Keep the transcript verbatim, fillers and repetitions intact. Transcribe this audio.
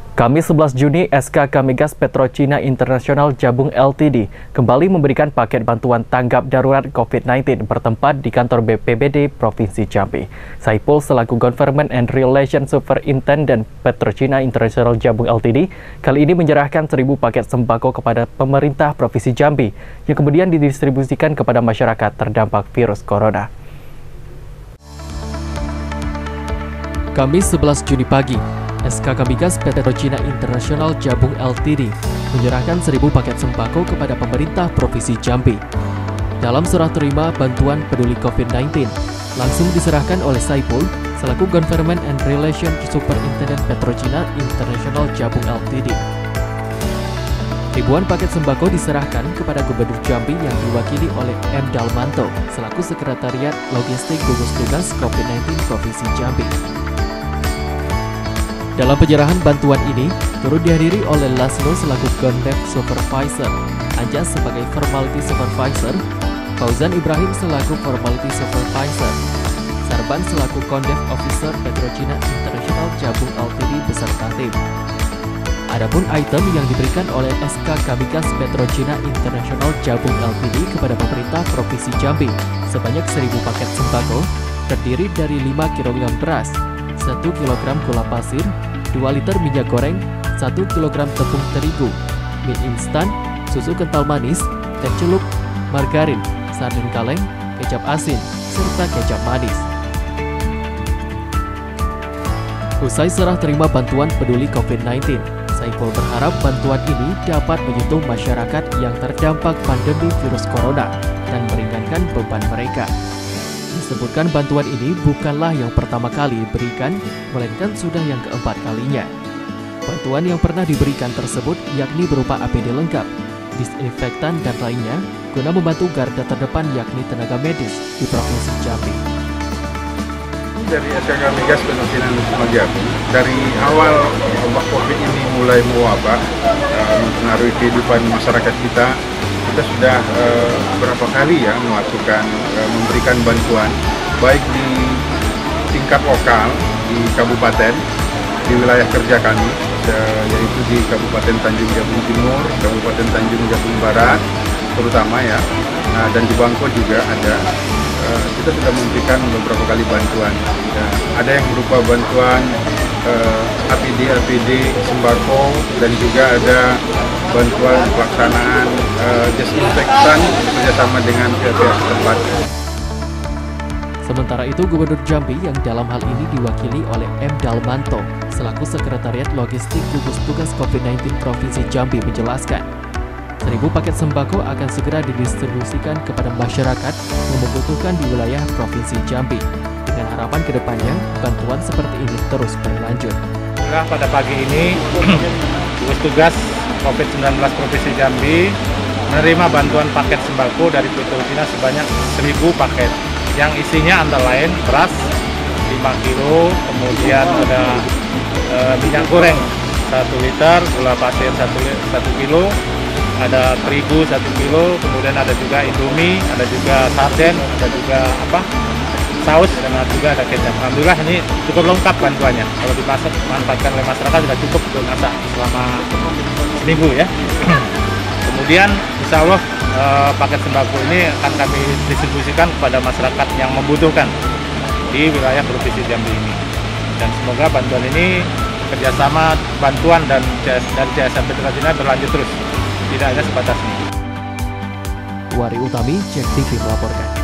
Kamis sebelas Juni, S K K Migas Petrocina International Jabung L T D kembali memberikan paket bantuan tanggap darurat COVID sembilan belas bertempat di kantor B P B D Provinsi Jambi. Saipul selaku Government and Relations Superintendent Petrocina International Jabung L T D kali ini menyerahkan seribu paket sembako kepada pemerintah Provinsi Jambi yang kemudian didistribusikan kepada masyarakat terdampak virus corona. Kamis sebelas Juni pagi, S K K Migas Petrocina International Jabung L T D menyerahkan seribu paket sembako kepada pemerintah Provinsi Jambi. Dalam serah terima bantuan peduli COVID sembilan belas, langsung diserahkan oleh Saipul selaku Government and Relations Superintendent Petrocina International Jabung L T D. Ribuan paket sembako diserahkan kepada Gubernur Jambi yang diwakili oleh M. Dalmanto selaku Sekretariat Logistik Gugus Tugas COVID sembilan belas Provinsi Jambi. Dalam penyerahan bantuan ini, turut dihadiri oleh Laslo selaku Gondep Supervisor, Anjas sebagai Formality Supervisor, Fauzan Ibrahim selaku Formality Supervisor, Sarban selaku Kondef Officer Petrocina International Jabung L T D beserta tim. Adapun item yang diberikan oleh S K K Migas Petrocina International Jabung L T D kepada pemerintah Provinsi Jambi sebanyak seribu paket sembako terdiri dari lima kilogram beras, satu kilogram gula pasir, dua liter minyak goreng, satu kilogram tepung terigu, mie instan, susu kental manis, teh celup, margarin, sarden kaleng, kecap asin, serta kecap manis. Usai serah terima bantuan peduli COVID sembilan belas, Saipul berharap bantuan ini dapat menyentuh masyarakat yang terdampak pandemi virus corona dan meringankan beban mereka. Disebutkan bantuan ini bukanlah yang pertama kali diberikan, melainkan sudah yang keempat kalinya. Bantuan yang pernah diberikan tersebut yakni berupa A P D lengkap, disinfektan dan lainnya guna membantu garda terdepan yakni tenaga medis di Provinsi Jambi. Dari S K K Migas Petrocina International Jabung, dari awal wabah COVID ini mulai mewabah, uh, mempengaruhi kehidupan masyarakat kita, kita sudah uh, beberapa kali ya melakukan uh, memberikan bantuan baik di tingkat lokal di kabupaten, di wilayah kerja kami, uh, yaitu di Kabupaten Tanjung Jabung Timur, Kabupaten Tanjung Jabung Barat, terutama ya, nah, dan di Bangko juga ada. Uh, kita sudah memberikan beberapa kali bantuan. Uh, ada yang berupa bantuan uh, A P D, A P D, sembako, dan juga ada bantuan pelaksanaan uh, desinfektan bekerjasama dengan pihak-pihak setempat. Sementara itu, Gubernur Jambi yang dalam hal ini diwakili oleh M. Dalmanto selaku Sekretariat Logistik Gugus Tugas COVID sembilan belas Provinsi Jambi menjelaskan, seribu paket sembako akan segera didistribusikan kepada masyarakat yang membutuhkan di wilayah Provinsi Jambi, dengan harapan kedepannya bantuan seperti ini terus berlanjut. Pada pagi ini, Gugus Tugas COVID sembilan belas Provinsi Jambi menerima bantuan paket sembako dari Petrocina sebanyak seribu paket, yang isinya antara lain beras lima kilo, kemudian ada e, minyak goreng satu liter, gula pasir satu kilo, ada terigu satu kilo, kemudian ada juga indomie, ada juga sarden, ada juga apa saus, dan juga ada kecap. Alhamdulillah ini cukup lengkap bantuannya. Kalau dimasak manfaatkan oleh masyarakat sudah cukup untuk masak selama seminggu ya. Kemudian insya Allah eh, paket sembako ini akan kami distribusikan kepada masyarakat yang membutuhkan di wilayah Provinsi Jambi ini. Dan semoga bantuan ini kerjasama bantuan dan dari C S M Petrocina berlanjut terus. Tidak hanya sebatas ini. Wari Utami, Cek T V melaporkan.